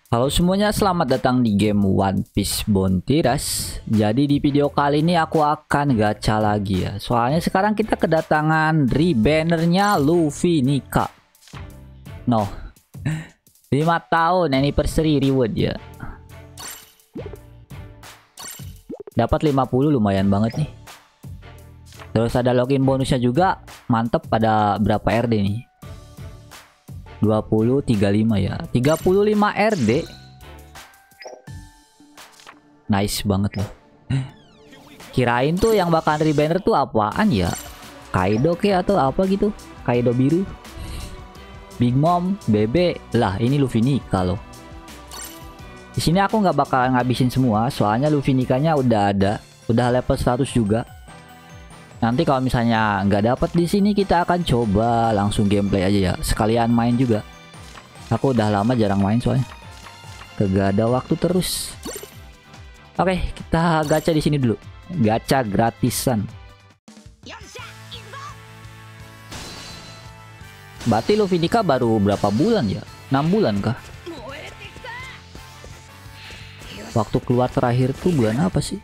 Halo semuanya, selamat datang di game One Piece Bounty Rush. Jadi di video kali ini aku akan gacha lagi ya. Soalnya sekarang kita kedatangan rebannernya Luffy Nika. No, 5 tahun anniversary reward ya. Dapat 50 lumayan banget nih. Terus ada login bonusnya juga. Mantep, pada berapa RD nih? 20 35 ya. 35 RD. Nice banget loh. Kirain tuh yang bakal rebanner tuh apaan ya? Kaido ke atau apa gitu? Kaido biru. Big Mom, Bebe. Lah, ini Luffy Nika loh. Di sini aku nggak bakal ngabisin semua, soalnya Luffy Nikanya udah ada, udah level 100 juga. Nanti kalau misalnya nggak dapet di sini, kita akan coba langsung gameplay aja ya, sekalian main juga. Aku udah lama jarang main soalnya, kagak ada waktu terus. Oke, kita gacha di sini dulu, gacha gratisan. Berarti Luffy Nika baru berapa bulan ya? 6 bulan kah? Waktu keluar terakhir tuh bulan apa sih?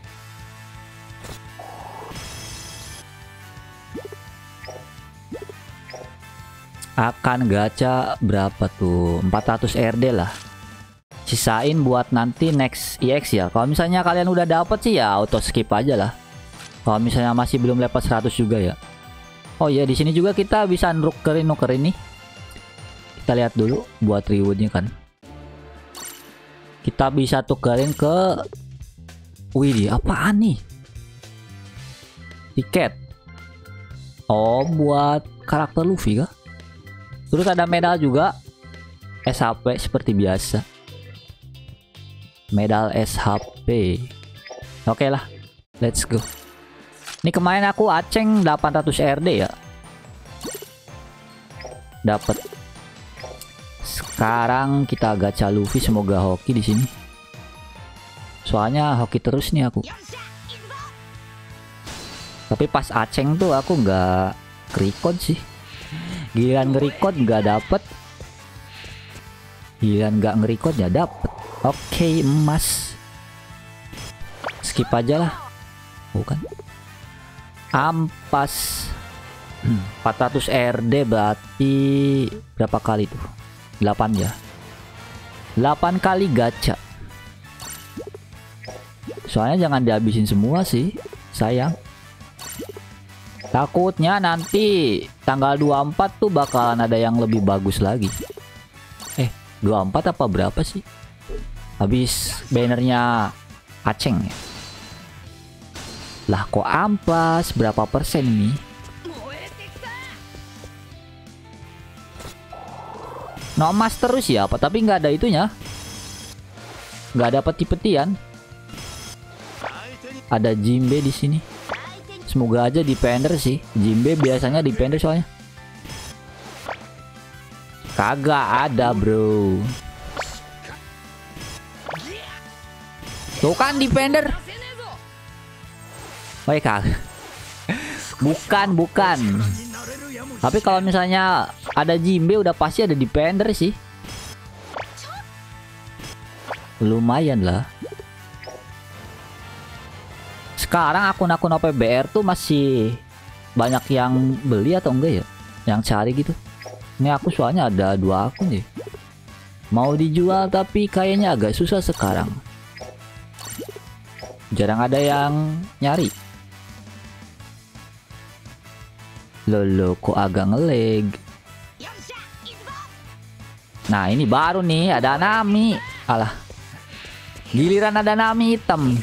Akan gacha berapa tuh? 400 RD lah. Sisain buat nanti next EX ya. Kalau misalnya kalian udah dapet sih ya auto skip aja lah. Kalau misalnya masih belum level 100 juga ya. Oh iya, di sini juga kita bisa nukerin nih. Kita lihat dulu buat rewardnya kan. Kita bisa tukerin ke, wih, apaan nih? Tiket. Oh, buat karakter Luffy kah? Terus ada medal juga, SHP seperti biasa. Medal SHP. Oke lah, let's go. Ini kemarin aku aceng 800 RD ya. Dapat. Sekarang kita gacha Luffy, semoga hoki di sini. Soalnya hoki terus nih aku. Tapi pas aceng tuh aku nggak record sih. Giliran nge-record nggak dapet. Giliran nggak nge-record ya dapet. Oke, emas. Skip aja lah. Bukan. Ampas. 400 RD berarti berapa kali tuh? 8 ya. 8 kali gacha. Soalnya jangan dihabisin semua sih. Sayang. Takutnya nanti tanggal 24 tuh bakalan ada yang lebih bagus lagi. 24 apa berapa sih? Habis bannernya aceng ya. Lah kok ampas, berapa persen nih? No emas terus ya apa? Tapi nggak ada itunya. Nggak ada peti-petian. Ada Jinbe di sini. Semoga aja dipender sih. Jinbe biasanya dipender soalnya. Kagak ada bro. Tuh kan dipender. Woi kagak. Bukan. Tapi kalau misalnya ada Jinbe udah pasti ada dipender sih. Lumayan lah. Sekarang akun-akun OPBR tuh masih banyak yang beli atau enggak ya? Yang cari gitu. Ini aku soalnya ada 2 akun ya. Mau dijual tapi kayaknya agak susah sekarang. Jarang ada yang nyari. Lolo kok agak ngelag. Nah ini baru nih, ada Nami. Alah, giliran ada Nami hitam.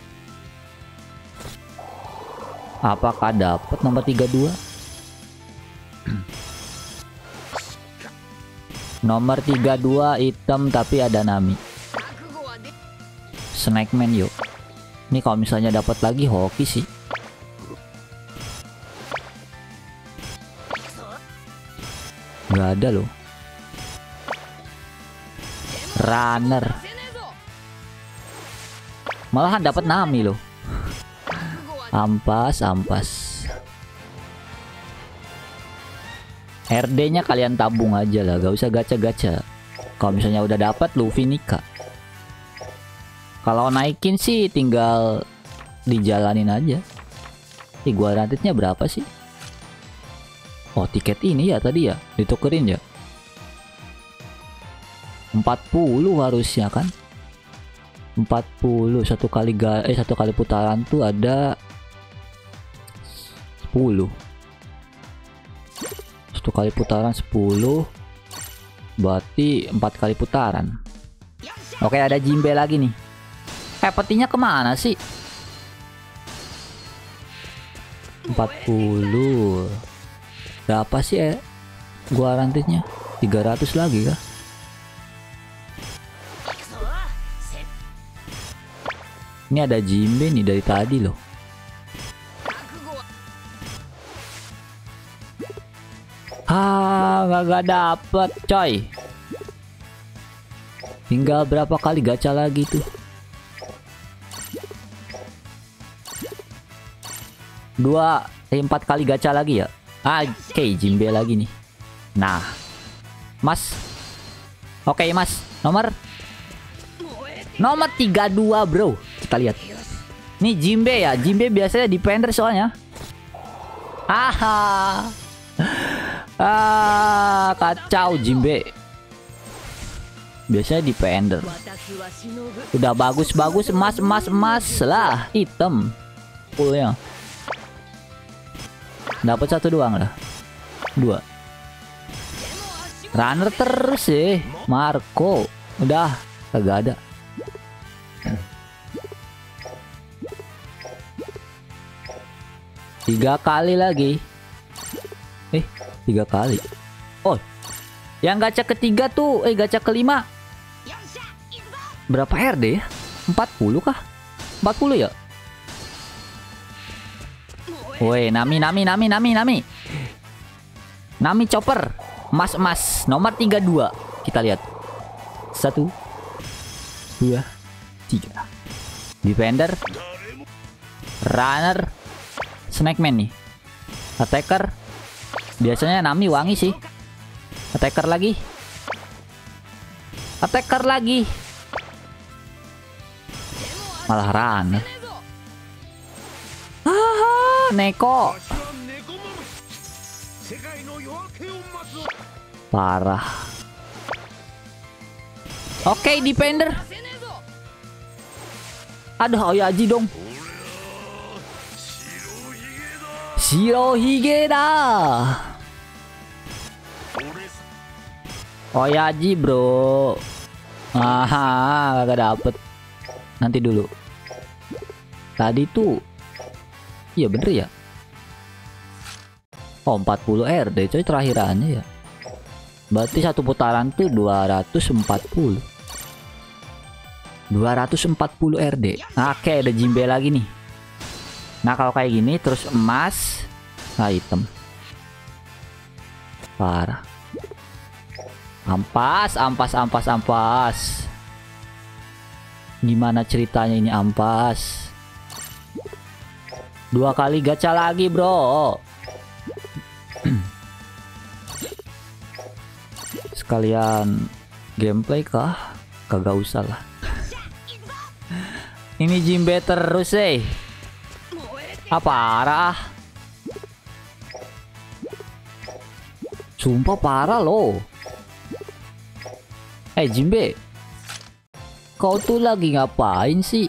Apakah dapat nomor 32? Nomor 32 hitam tapi ada Nami. Snackman yuk. Ini kalau misalnya dapat lagi hoki sih. Nggak ada loh. Runner. Malahan dapat Nami loh. Ampas. RD-nya kalian tabung aja lah, gak usah gacha-gacha. Kalau misalnya udah dapat Luffy nikah. Kalau naikin sih tinggal dijalanin aja. Gua rantitnya berapa sih? Oh, tiket ini ya tadi ya ditukerin ya. 40 harusnya kan. 40 satu kali putaran tuh ada 10. Satu kali putaran 10. Berarti 4 kali putaran. Oke, ada Jinbe lagi nih. Petinya kemana sih? 40. Berapa sih gua rantitnya? 300 lagi kah? Ini ada Jinbe nih dari tadi loh. Gak dapet coy. Tinggal berapa kali gacha lagi tuh? 4 kali gacha lagi ya. Oke, Jinbe lagi nih. Nah, Mas. Oke, Mas. Nomor 32 bro. Kita lihat. Nih Jinbe ya. Jinbe biasanya defender soalnya. Kacau Jinbe. Biasanya defender. Udah bagus-bagus emas lah. Hitam. Fullnya. Dapat 1 doang lah. 2. Runner terus sih. Marco. Udah. Kagak ada. Tiga kali lagi. 3 kali. Oh, yang gacha ketiga tuh, gacha kelima. Berapa RD ya? 40 kah? 40 ya? Woi, Nami. Nami chopper. Emas. Nomor 32. Kita lihat. 1, 2, 3. Defender. Runner. Snackman nih. Attacker. Biasanya Nami wangi sih. Attacker lagi. Malah runner. Neko. Parah. Oke, defender. Aduh, Oyaji dong. Shirohige dah. Oyaji bro. Kagak dapet. Nanti dulu. Tadi tuh. Iya bener ya. Oh, 40 RD coy terakhirannya ya. Berarti satu putaran tuh 240. 240 RD. Oke, ada Jinbe lagi nih. Nah, kalau kayak gini terus emas, hitam. Parah. Ampas. Gimana ceritanya ini ampas? 2 kali gacha lagi, bro. Sekalian gameplay kah? Kagak usah lah. Ini Jinbe terus parah. Sumpah parah loh. Jinbe, kau tuh lagi ngapain sih?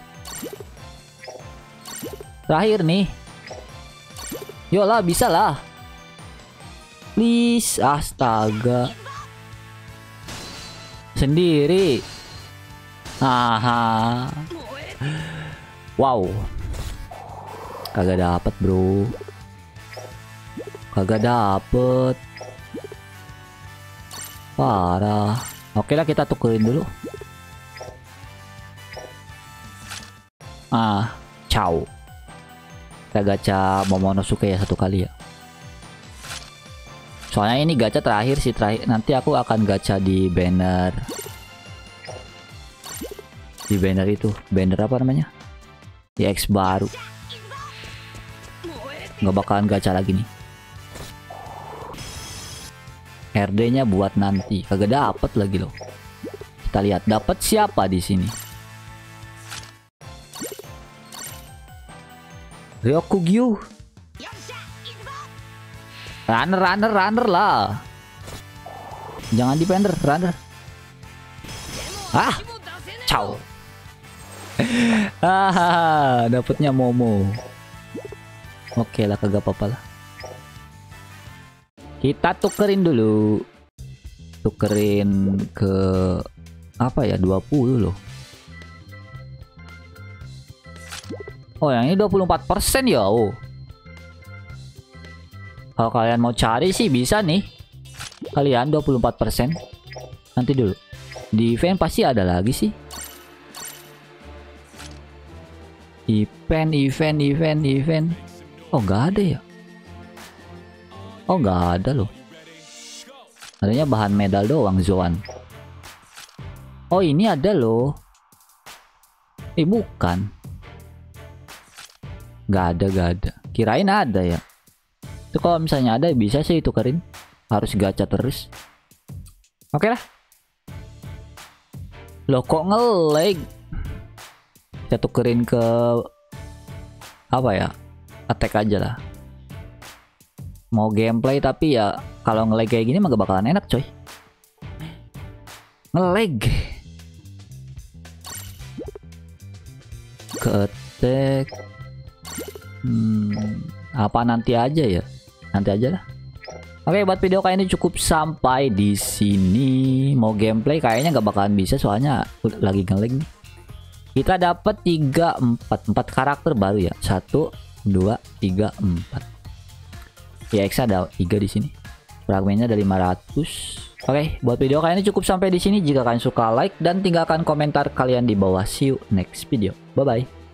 Terakhir nih. Yolah, bisa lah. Please, astaga. Sendiri. Wow. Kagak dapet bro. Parah. Oke lah, kita tukerin dulu. Ciao. Kita gacha Momonosuke ya 1 kali ya. Soalnya ini gacha terakhir sih, nanti aku akan gacha di banner. Di banner itu, banner apa namanya? Di X baru. Nggak bakalan gacha lagi nih. RD-nya buat nanti, kagak dapet lagi loh. Kita lihat dapat siapa di sini. Ryokugyu. Runner lah. Jangan defender, runner. Ah, ciao. Dapatnya Momo. Oke lah, kagak apa-apa lah. Kita tukerin dulu. Tukerin ke apa ya? 20 loh. Oh, yang ini 24% ya. Oh. Kalau kalian mau cari sih bisa nih. Kalian 24%. Nanti dulu. Di event pasti ada lagi sih. Event. Oh, nggak ada ya? Oh, nggak ada loh. Adanya bahan medal doang, Zoan. Oh, ini ada loh. Bukan. Nggak ada. Kirain ada ya. Itu kalau misalnya ada bisa sih tukerin. Harus gacha terus. Oke lah. Loh, kok nge-lag? Kita tukerin ke apa ya? Attack aja lah. Mau gameplay tapi ya kalau nge-lag kayak gini mah gak bakalan enak, coy. Nge-lag. Ke attack. Apa nanti aja ya? Nanti aja lah. Oke, buat video kali ini cukup sampai di sini. Mau gameplay kayaknya nggak bakalan bisa soalnya lagi nge-lag nih. Kita dapat 4 karakter baru ya. 1 2 3 4. Ya, X ada 3 di sini. Fragmennya ada 500. Oke, buat video kali ini cukup sampai di sini. Jika kalian suka, like dan tinggalkan komentar kalian di bawah. See you next video. Bye bye.